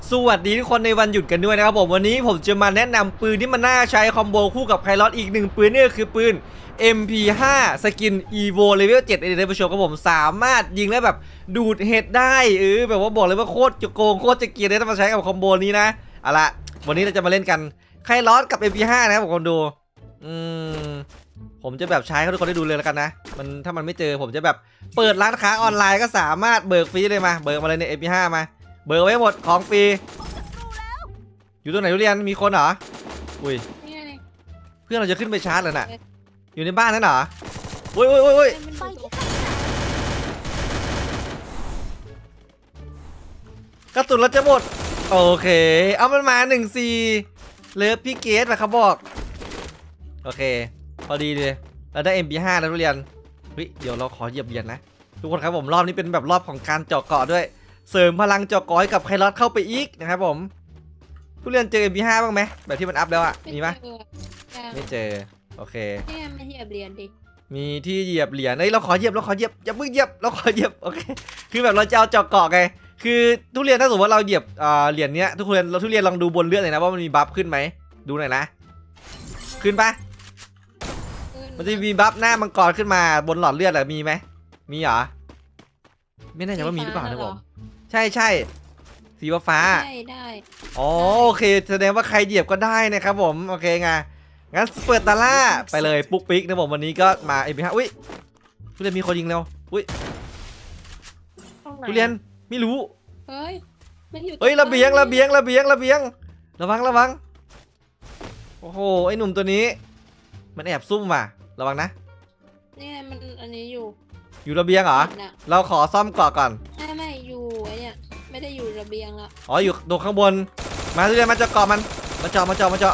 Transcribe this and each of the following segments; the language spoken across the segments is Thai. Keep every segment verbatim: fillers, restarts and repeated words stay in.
สวัสดีทุกคนในวันหยุดกันด้วยนะครับผมวันนี้ผมจะมาแนะนำปืนที่มันน่าใช้คอมโบคู่กับไคลอสอีกหนึ่งปืนนี่ก็คือปืน เอ็ม พี ไฟว์ สกิน Evo Level เจ็ดเอเดนผู้ชมครับผมสามารถยิงแล้วแบบดูดเห็ดได้เออแบบว่าบอกเลยว่าโคตรจะโกงโคตรจะเกลียดเลยถ้ามาใช้กับคอมโบนี้นะเอาละวันนี้เราจะมาเล่นกันไคลอสกับ เอ็ม พี ไฟว์ นะครับผมคนดูอืมผมจะแบบใช้ให้ทุกคนได้ดูเลยแล้วกันนะมันถ้ามันไม่เจอผมจะแบบเปิดร้านค้าออนไลน์ก็สามารถเบิกฟรีเลยมาเบิกมาเลยใน เอ็ม พี ไฟว์ มาเบิกไว้หมดของฟรีอยู่ตรงไหนทุเรียนมีคนเหรออุ้ยเพื่อนเราจะขึ้นไปชาร์จเลยน่ะอยู่ในบ้านนั่นเหรออุ้ยอุ้ยอุ้ยกระตุนเราจะหมดโอเคเอามันมาหนึ่งสี่เลิฟพี่เกสนะครับบอกโอเคพอดีเลยเราได้ เอ็ม พี ไฟว์ แล้วทุเรียนเฮ้ยเดี๋ยวเราขอเหยียบเหรียญนะทุกคนครับผมรอบนี้เป็นแบบรอบของการเจาะเกาะด้วยเสริมพลังเจาะเกาะให้กับไคลอสเข้าไปอีกนะครับผมทุเรียนเจอ เอ็ม พี ไฟว์ บ้างไหมแบบที่มันอัพแล้วอ่ะมีปะไม่เจอโอเคไม่เหยียบเหรียญดิมีที่เหยียบเหรียญเฮ้ยเราขอเหยียบเราขอเหยียบอย่าเพิ่งเหยียบเราขอเหยียบโอเคคือแบบเราจะเอาเจาะเกาะไงคือทุเรียนถ้าสมมติว่าเราเหยียบเหรียญเนี้ยทุกคนเราทุเรียนลองดูบนเลือดหน่อยนะว่ามันมีบัฟขึ้นไหมดูหน่อยนะขึ้นปะมันจะมีบัฟหน้ามังกรขึ้นมาบนหลอดเลือดอะมีไหมมีเหรอไม่แน่ใจว่ามีหรือเปล่านะผมใช่ใช่สีฟ้าได้ได้อ๋อโอเคแสดงว่าใครเหยียบก็ได้นะครับผมโอเคไงงั้นเปิดตาล่าไปเลยปุ๊กปิ๊กนะผมวันนี้ก็มาเอ็มพีห้าอุ้ยทุเรียนมีคนยิงแล้วอุ้ยทุเรียนไม่รู้เฮ้ยเฮ้ยระเบียงระเบียงระเบียงระเบียงระวังระวังโอ้โหไอหนุ่มตัวนี้มันแอบซุ่มว่ะระวังนะนี่มันอันนี้อยู่อยู่ระเบียงเหรอเราขอซ่อมเกาะก่อนไม่ไม่อยู่ไอเนี่ยไม่ได้อยู่ระเบียงละอ๋ออยู่ตรงข้างบนมาทุเรียนมาเจาะเกาะมันมาเจาะมาเจาะมาเจาะ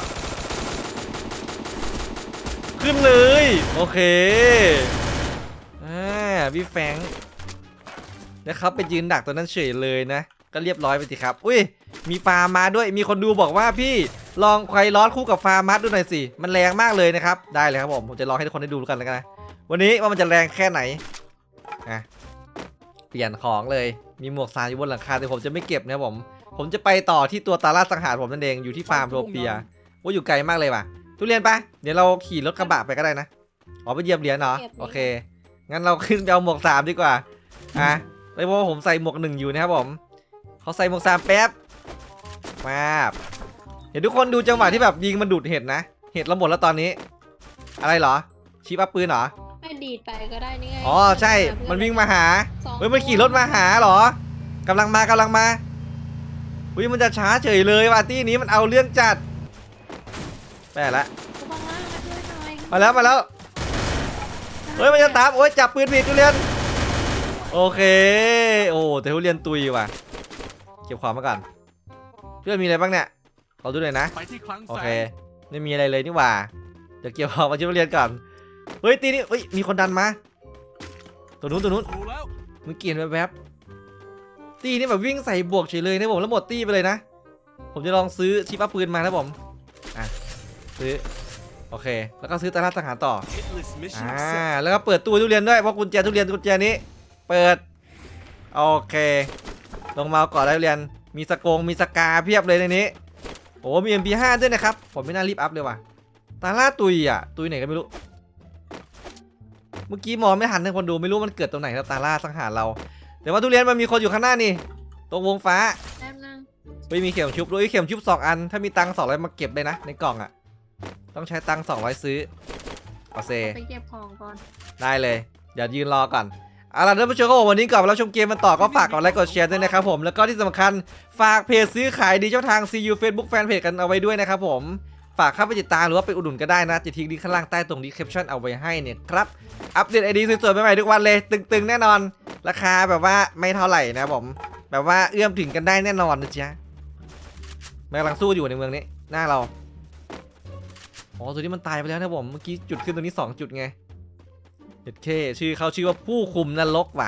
ขึ้นเลยโอเคอ่าพี่แฟงนะครับไปยืนดักตัวนั้นเฉยเลยนะก็เรียบร้อยไปสิครับอุ้ยมีฟาร์มมาด้วยมีคนดูบอกว่าพี่ลองไคลอสคู่กับฟาร์มัสดูหน่อยสิมันแรงมากเลยนะครับได้เลยครับผมผมจะลองให้ทุกคนได้ดูกันแล้วกันนะวันนี้ว่ามันจะแรงแค่ไหนอ่ะเปลี่ยนของเลยมีหมวกซานอยู่บนหลังคาแต่ผมจะไม่เก็บนะผมผมจะไปต่อที่ตัวตาล่าสังหารผมนั่นเองอยู่ที่ฟาร์มโรเปียว่าอยู่ไกลมากเลยว่ะทุเรียนปะเดี๋ยวเราขี่รถกระบะไปก็ได้นะอ๋อไปเหยียบเหรียญเหรอโอเคงั้นเราขึ้นไปเอาหมวกสามดีกว่าอ่ะเลยเพราะว่าผมใส่หมวกหนึ่งอยู่นะครับผมเขาใส่หมวกสามแป๊บมาเห็นทุกคนดูจังหวะที่แบบยิงมันดูดเห็ดนะเห็ดเราหมดแล้วตอนนี้อะไรเหรอชีปอัพปืนเหรอไม่ดีดไปก็ได้นี่ไงอ๋อใช่มันวิ่งมาหาเฮ้ยมันขี่รถมาหาเหรอกำลังมากำลังมาอุ้ยมันจะช้าเฉยเลยว่ะตี้นี้มันเอาเรื่องจัดแปะละมาแล้วมาแล้วเฮ้ยมันจะตามโอ้ยจับปืนผิดทุเรียนโอเคโอ้แต่ทุเรียนตุยว่ะเก็บของมาก่อนเพื่อนมีอะไรบ้างเนี่ยขอดูหน่อยนะโอเคไม่มีอะไรเลยนี่หว่าเดี๋ยวเก็บของมาช่วยเรียนก่อนเฮ้ยตีนี่เฮ้ยมีคนดันมาตัวนู้นตัวนู้นมึงเกียนแวบๆตีนี่แบบวิ่งใส่บวกเฉยเลยนะผมแล้วหมดตีไปเลยนะผมจะลองซื้อชิปอัพปืนมานะผมอ่ะซื้อโอเคแล้วก็ซื้อตาล่าสังหารต่ออ่าแล้วก็เปิดตู้ทุเรียนด้วยเพราะกุญแจทุเรียนกุญแจนี้เปิดโอเคลงมาก่อนได้ทุเรียนมีสกงมีสกาเพียบเลยในนี้โอ้มี เอ็ม พี ไฟว์ ด้วยนะครับผมไม่น่ารีบอัพเลยว่ะตาล่าตุยอ่ะตุยไหนก็ไม่รู้เมื่อกี้มองไม่หันให้คนดูไม่รู้มันเกิดตรงไหนครับตาล่าสังหารเราแต่ว่าทุเรียนมันมีคนอยู่ข้างหน้านี่ตรงวงฟ้าไม่มีเข็มชุบด้วยเข็มชุบสองอันถ้ามีตังค์สองร้อยมาเก็บเลยนะในกล่องอ่ะต้องใช้ตังค์สองร้อยซื้อเอาเซไปเก็บของก่อนได้เลยเดี๋ยวยืนรอก่อนเอาล่ะท่านผู้ชมก็วันนี้ก่อนเราชมเกมมันต่อก็ฝากกดไลค์กดแชร์ด้วยนะครับผมแล้วก็ที่สำคัญฝากเพจซื้อขายดีช่องทาง ซี ยู Facebook Fanpage กันเอาไว้ด้วยนะครับผมฝากเข้าไปติดตามหรือว่าไปอุดหนุนก็ได้นะจะทิ้งลิงก์ข้างล่างใต้ตรงดีสคริปชั่นเอาไว้ให้เนี่ยครับอัปเดตไอดีสวยๆใหม่ๆทุกวันเลยตึงๆแน่นอนราคาแบบว่าไม่เท่าไหร่นะผมแบบว่าเอื้อมถึงกันได้แน่นอนนะจ๊ะมันกำลังสู้อยู่ในเมืองนี้หน้าเราอ๋อตัวนี้มันตายไปแล้วนะผมเมื่อกี้จุดขึ้นตรงนี้สองจุดไงเด็ดเคชื่อเขาชื่อว่าผู้คุมนรกว่ะ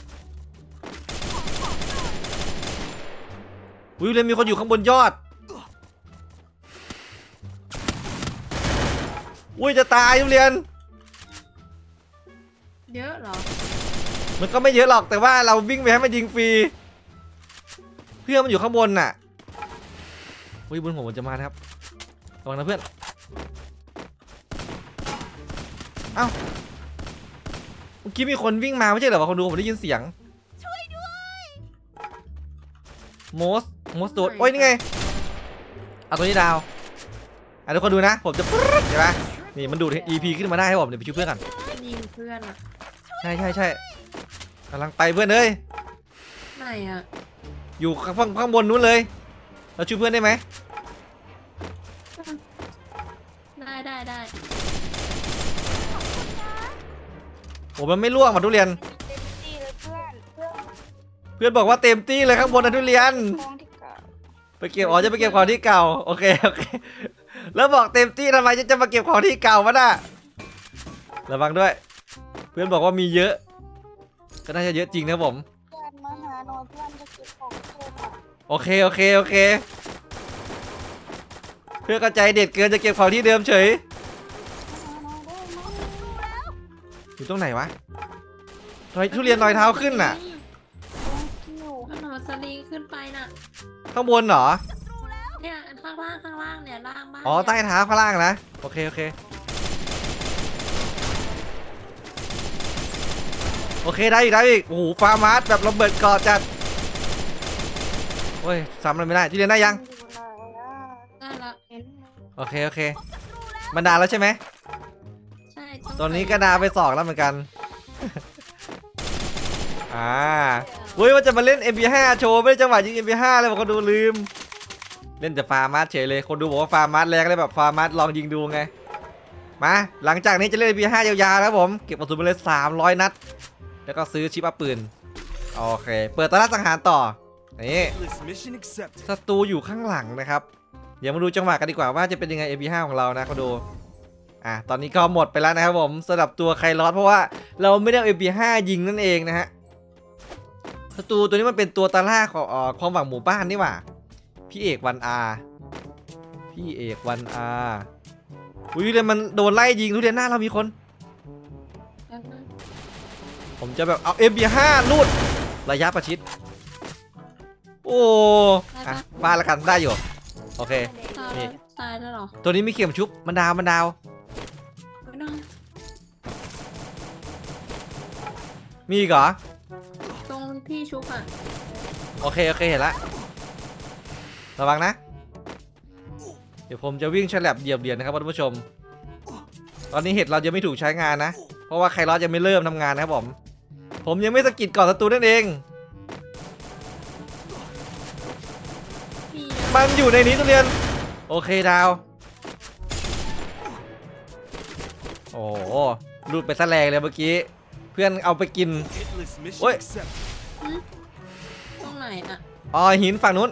วิวเลยมีคนอยู่ข้างบนยอดอุ้ยจะตายทุเรียนเยอะหรอมันก็ไม่เยอะหรอกแต่ว่าเราวิ่งไปให้มันยิงฟรีเพื่อนมันอยู่ข้างบนน่ะอุ้ยบนหัวมันจะมานะครับระวังนะเพื่อนเอ้าเมื่อกี้มีคนวิ่งมาไม่ใช่เหรอวะคนดูผมได้ยินเสียงโมสโมสโดดโอ้ยนี่ไงเอาตัวนี้ดาวอ่ะทุกคนดูนะผมจะปึ๊ดเห็นไหมนี่มันดูด อี พี ขึ้นมาได้ให้ผมเดี๋ยวไปช่วยเพื่อนกันยิงเพื่อนอะใช่ใช่ใช่กำลังไปเพื่อนเอ้ยไหนอะอยู่ข้างข้างบนนู้นเลยเราช่วยเพื่อนได้ไหมได้ได้ได้โอ้มันไม่ล่วงมาทุเรียนเต็มที่เลยเพื่อนเพื่อนเพื่อนบอกว่าเต็มที่เลยข้างบนนะทุเรียนของที่เก่าไปเก็บอ๋อจะไปเก็บของที่เก่าโอเคโอเคแล้วบอกเต็มที่ทำไมจะจะมาเก็บของที่เก่าวะน่ะระวังด้วย เพื่อนบอกว่ามีเยอะ ก็น่าจะเยอะจริงนะผมเพื่อนมาหาหน่อยเพื่อนจะเก็บของเพื่อนอะโอเคโอเคโอเค เพื่อนก็ใจเด็ดเกินจะเก็บของที่เดิมเฉยมาหาหน่อยได้ไหมอยู่ตรงไหนวะรอยทุเรียนรอยเท้าขึ้นน่ะคิวขนมสลิงขึ้นไปน่ะข้างบนเหรอเนี่ยข้างล่างข้างล่างเนี่ยล่างบ้านอ๋อใต้เท้าข้างล่างนะโอเคโอเคโอเคได้อีกได้อีกโอ้โหฟาร์มาร์สแบบระเบิดเกาะจัดโอ้ยซ้ำมันไม่ได้ที่เรียนได้ยังอยู่ไหนอะได้ละเห็นไหมโอเคโอเคมันดาแล้วใช่ไหมใช่ตอนนี้ก็ดาไปสองแล้วเหมือนกัน อ่าเว้ยว่าจะมาเล่น เอ็ม พี ห้า โชว์ไม่ได้จังหวะยิง เอ็ม พี ห้า เลยบอกคนดูลืมเล่นแต่ฟาร์มาร์สเฉยเลยคนดูบอกว่าฟาร์มาร์สแรงเลยแบบฟาร์มาร์สลองยิงดูไงมาหลังจากนี้จะเล่น เอ็ม พี ห้า ยาวๆแล้วผมเก็บกระสุนไปเลยสามร้อยนัดแล้วก็ซื้อชิปอัพปืนโอเคเปิดตลาดสังหารต่อนี่ Mission accepted. ศัตรูอยู่ข้างหลังนะครับเดี๋ยวมาดูจังหวะกันดีกว่าว่าจะเป็นยังไง เอ็ม พี ห้า ของเรานะคนดูอ่ะตอนนี้ก็หมดไปแล้วนะครับผมสำหรับตัวไคลอสเพราะว่าเราไม่ได้เอา เอ็ม พี ห้า ยิงนั่นเองนะฮะศัตรูตัวนี้มันเป็นตัวตาล่าของอ่อความหวังหมู่บ้านนี่หว่าพี่เอกวันอาพี่เอกวันอาอุ้ยเลยมันโดนไล่ยิงทุเรียนหน้าเรามีคนแล้วนะผมจะแบบเอา เอ็ม พี ห้า ลูดระยะประชิดโอ้อ่ะฟาดละกันได้อยู่โอเคตายนี่แล้วตายแล้วเหรอตัวนี้มีเข็มชุบมันดาวมันดาวไม่ต้องมีอีกเหรอตรงที่ชุบอ่ะโอเคโอเคเห็นละระวังนะเดี๋ยวผมจะวิ่งฉลับเหยียบเหรียญนะครับท่านผู้ชมตอนนี้เห็ดเรายังไม่ถูกใช้งานนะเพราะว่าไคลอสยังไม่เริ่มทำงานนะครับผมผมยังไม่สะกิดก่อนศัตรูนั่นเองมีมันอยู่ในนี้ทุเรียนโอเคดาวโอ้โหรูดไปซะแรงเลยเมื่อกี้เพื่อนเอาไปกิน Hitless mission Wait. accepted. ตรงไหนอ่ะอ๋อหินฝั่งนู้น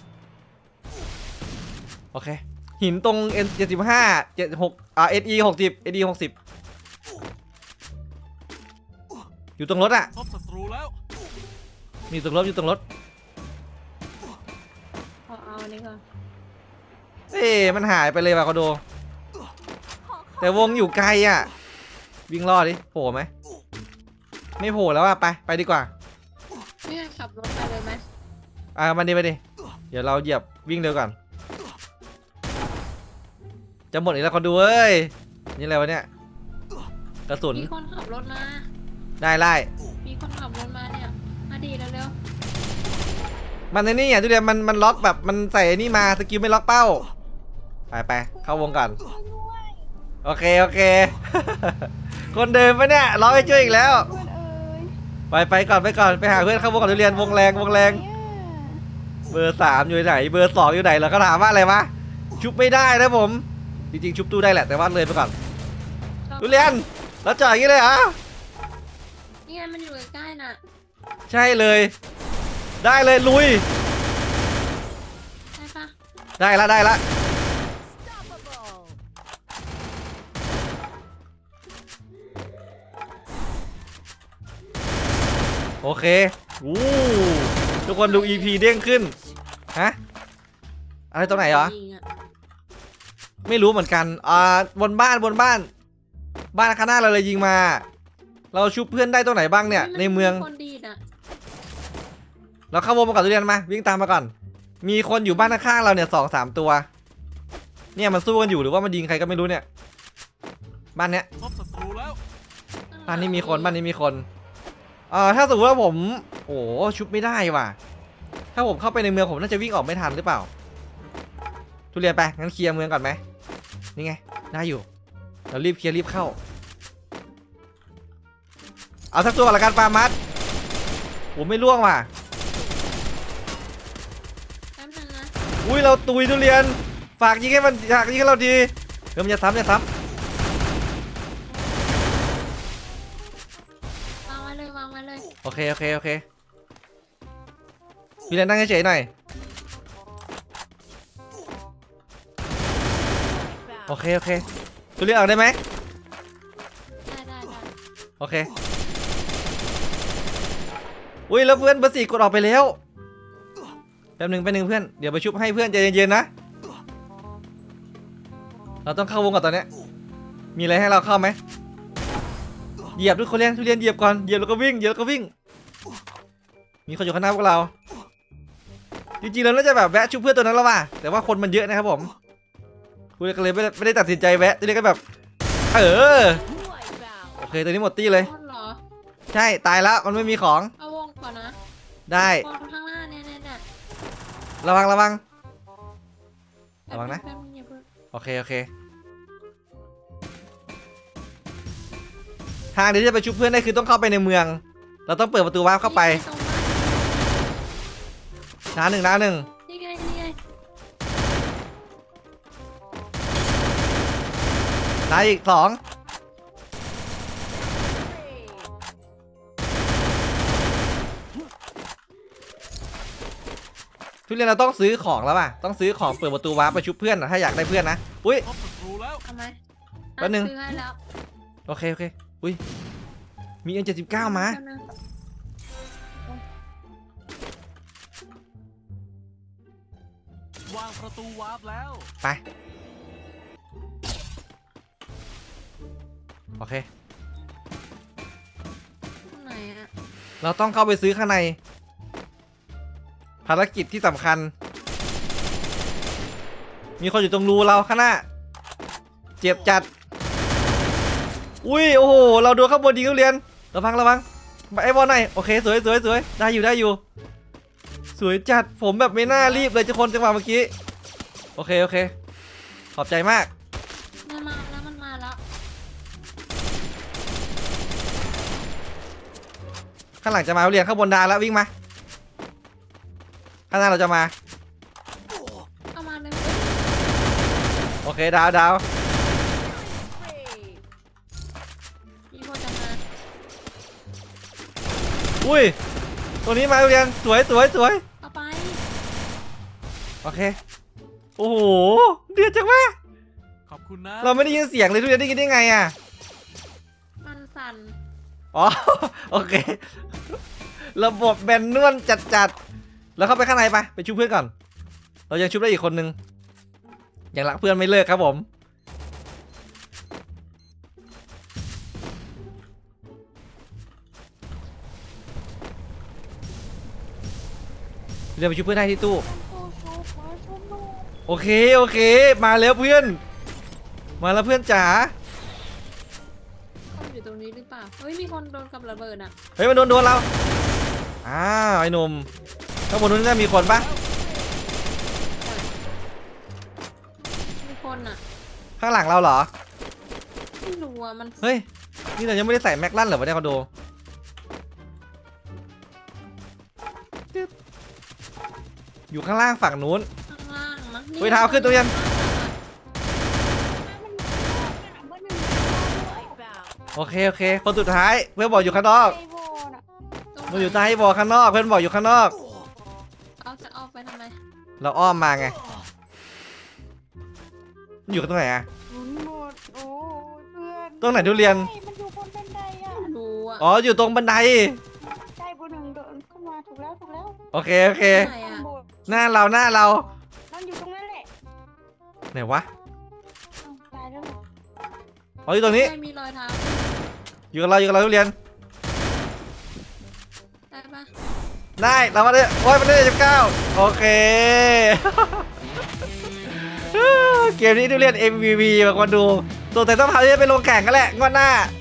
โอเคหินตรง เอ็น เจ็ดสิบห้า เจ็ดสิบหกอ่า เอส อี หกสิบ เอส อี หกสิบอยู่ตรงรถอ่ะพบศัตรูแล้วมีอยู่ตรงรถอยู่ตรงรถขอเอาอันนี้ก่อนเอ๊ะมันหายไปเลยว่ะเขาดูแต่วงอยู่ไกลอ่ะวิ่งรอดดิโผล่ไหมไม่โผล่แล้วอ่ะไปไปดีกว่าเนี่ยขับรถไปเลยไหมอ่ามันดีไปดิเดี๋ยวเราเหยียบวิ่งเร็วก่อนจะหมดอีกแล้วเขาดูเอ้ยนี่อะไรวะเนี่ยกระสุนมีคนขับรถมาได้ไล่มีคนขับรถมาเนี่ยมาดีแล้วเร็วมันในนี่อ่ะทุเรียนมันมันล็อกแบบมันใส่ไอ้นี่มาสกิลไม่ล็อกเป้าไปไปเข้าวงก่อนโอเคโอเค คนเดิมปะเนี่ยล็อกให้ช่วยอีกแล้วเพื่อนเอ้ยไปไปก่อนไปก่อนไปหาเพื่อนเข้าวงก่อนทุเรียนวงแรงวงแรงเนี่ยเบอร์สามอยู่ไหนเบอร์สองอยู่ไหนเราก็ถามว่าอะไรวะชุบไม่ได้นะผมจริงๆชุบตู้ได้แหละแต่ว่าเลยไปก่อนทุเรียนแล้วจอดอย่างนี้เลยเหรอ่ะนี่ไงมันอยู่ใกล้ๆน่ะใช่เลย ได้เลยลุยใช่ปะได้ละได้ละโอเคอู้ทุกคนดู อี พี เด้งขึ้นฮะอะไรตรงไหนเหรอยิงะไม่รู้เหมือนกันอ่าบนบ้านบนบ้าน บ้านข้างหน้าเราเลยยิงมา เราชุบเพื่อนได้ตรงไหนบ้างเนี่ยในเมืองคนดีดอ่ะเราเข้าวงมาก่อนทุเรียนมาวิ่งตามมาก่อนมีคนอยู่บ้านข้างๆเราเนี่ยสองสามตัว เนี่ยมันสู้กันอยู่หรือว่ามันยิงใครก็ไม่รู้เนี่ย บ้านเนี้ยพบศัตรูแล้วบ้านนี้มีคนบ้านนี้มีคนเอ่อถ้าสมมติว่าผมโอ้ชุบไม่ได้ว่ะถ้าผมเข้าไปในเมืองผมน่าจะวิ่งออกไม่ทันหรือเปล่าทุเรียนไปงั้นเคลียร์เมืองก่อนไหมนี่ไงได้อยู่เรารีบเคลียร์รีบเข้าเอาสักตัวก่อนละกันปามัดผมไม่ล่วงว่ะแป๊บนึงนะอุ้ยเราตุยทุเรียนฝากยิงให้มันฝากยิงให้เราดีเดี๋ยวมันจะซ้ำจะซ้วางไว้เลยวางไว้เลยำโอเคโอเคโอเคทุเรียนนั่งเฉยๆหน่อยโอเคโอเคทุเรียนออกได้ไหมได้ได้ได้โอเคอุ้ยแล้วเพื่อนเบอร์สี่กดออกไปแล้วแป๊บหนึ่งแป๊บหนึ่งเพื่อนเดี๋ยวไปชุบให้เพื่อนใจเย็นๆนะเราต้องเข้าวงก่อนตอนเนี้ยมีอะไรให้เราเข้าไหมเหยียบทุกคนเรียนทุเรียนเหยียบก่อนเหยียบแล้วก็วิ่งเหยียบแล้วก็วิ่งมีคนอยู่ข้างหน้าพวกเราจริงๆเราน่าจะแบบแวะชุบเพื่อนตัวนั้นแล้วว่ะแต่ว่าคนมันเยอะนะครับผมคุณก็เลยไม่ได้ไม่ได้ตัดสินใจแวะตัวนี้ก็แบบเออโอเคตัวนี้หมดตี้เลยคนเหรอใช่ตายแล้วมันไม่มีของเอาวงก่อนนะได้วงข้างหน้าเนี่ยเนี่ยเนี่ยระวังระวัง ระวังนะแป๊บนึงอย่าเพิ่งโอเคโอเคทางที่จะไปชุบเพื่อนได้คือต้องเข้าไปในเมือง เราต้องเปิดประตูวาร์ปเข้าไปตรงบ้านน้าหนึ่งน้าหนึ่งนี่ไงนี่ไงน้าอีกสองทุเรียนเราต้องซื้อของแล้วป่ะต้องซื้อของเปิดประตูวาร์ปไปชุบเพื่อนนะถ้าอยากได้เพื่อนนะอุ้ยพบศัตรูแล้วเอาไหมแป๊บนึงซื้อให้แล้วโอเคโอเคอุ้ยมีเอ็นเจ็ดสิบเก้ามาแป๊บนึงวางประตูวาร์ปแล้วไปโอเคตรงไหนอะเราต้องเข้าไปซื้อข้างในภารกิจที่สำคัญ มีคนอยู่ตรงรูเราข้างหน้า เจ็บจัด อุ้ยโอ้โหเราโดนข้างบนยิงทุเรียนระวังระวังไอ้บอลหน่อยโอเคสวยสวยสวยได้อยู่ได้อยู่ สวยจัดผมแบบไม่น่ารีบเลยทุกคนจังหวะเมื่อกี้โอเคโอเคขอบใจมากมันมาแล้วมันมาแล้วข้างหลังจะมาทุเรียนข้างบนดาแล้ววิ่งมาข้างหน้าเราจะมาเอามาเลยโอเคดาวดาวมีคนจะมาอุ้ยตัวนี้มาทุเรียนสวยสวยสวยเอาไปโอเคโอ้โหเดือดจังวะขอบคุณนะเราไม่ได้ยินเสียงเลยทุเรียนได้ยินได้ไงอ่ะมันสั่นอ๋อ โอเค ระบบแบนนวลจัดๆแล้วเข้าไปข้างในไปไปชุบเพื่อนก่อน เรายังชุบได้อีกคนนึงยังรักเพื่อนไม่เลิกครับผมเดี๋ยวไปชุบเพื่อนให้ที่ตู้สู้สู้มาชุบหนูโอเคโอเค มาแล้วเพื่อน มาแล้วเพื่อนจ๋าเขาอยู่ตรงนี้หรือเปล่าเฮ้ยมีคนโดนกับระเบิดอ่ะเฮ้ยมันโดนโดนเราอ้าวไอ้หนุ่มข้างบนนู้นจะมีคนปะมีคนอ่ะข้างหลังเราเหรอไม่รู้อ่ะมันเฮ้ยนี่เรายังไม่ได้ใส่แม็กลั่นเหรอวะเนี่ยคอนโดจึ๊บอยู่ข้างล่างฝั่งนู้นข้างล่างมั้งเฮ้ยเท้าขึ้นตัวยันมันอยู่ข้างนอกเนี่ยเบอร์หนึ่งโอเคโอเคคนสุดท้ายเพื่อนบอกอยู่ข้างนอกไอโบน่ะมันอยู่ใต้บอข้างนอกเพื่อนบอกอยู่ข้างนอกเอาจะเอาไปทำไมเราอ้อมมาไงมันอยู่ตรงไหนอะหมุนหมดโอ้เพื่อนตรงไหนทุเรียนใช่มันอยู่บนบันไดอ่ะไม่รู้อ่ะอ๋ออยู่ตรงบันไดใช่เบอร์หนึ่งเดินเข้ามาถูกแล้วถูกแล้วโอเคโอเคไหนข้าอ่ะงบนหน้าเราหน้าเรานั่นอยู่ตรงนั้นแหละไหนวะอ้าวตายแล้วอ๋ออยู่ตรงนี้ไม่มีรอยเท้าอยู่กับเราอยู่กับเราทุเรียนได้ปะได้เรามาได้โอ้ยมันได้สิบเก้าโอเค เกมนี้ต้องเรียน เอ็ม วี พี บางคนดูตัวแต่ต้องพาเรียนไปลงแข่งกันแหละงวดหน้า